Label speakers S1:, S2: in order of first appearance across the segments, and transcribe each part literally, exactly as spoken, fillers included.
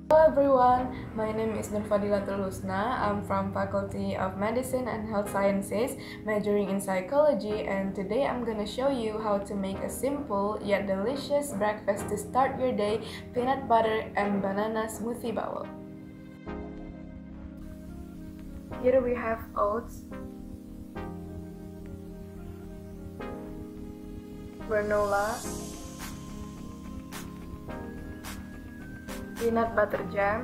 S1: Hello everyone, my name is Nurfadilatul Husna. I'm from Faculty of Medicine and Health Sciences, majoring in psychology, and today I'm gonna show you how to make a simple yet delicious breakfast to start your day, peanut butter and banana smoothie bowl. Here we have oats, granola, peanut butter jam,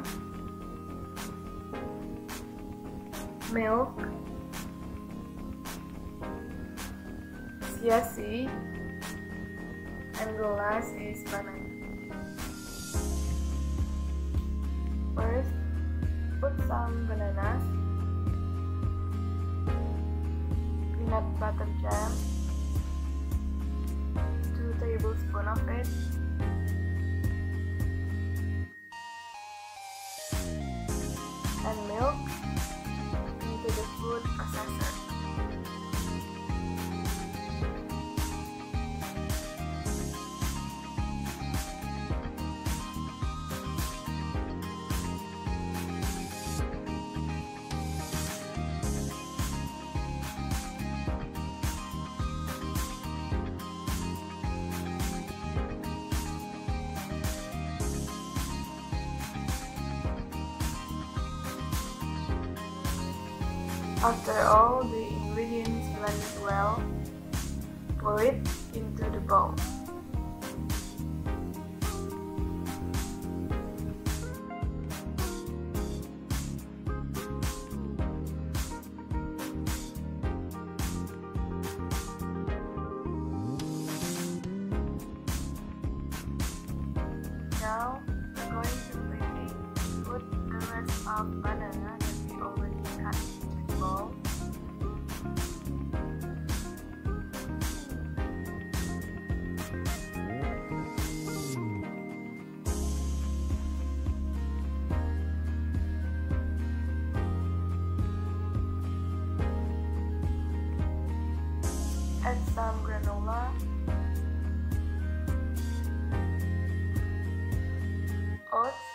S1: milk, chia seed, and the last is banana. First, put some bananas, peanut butter jam, two tablespoons of it, and milk into the food processor. After all the ingredients blended well, pour it into the bowl. Now, we're going to quickly put the rest of banana that we already cut into the bowl. Add some granola, oats,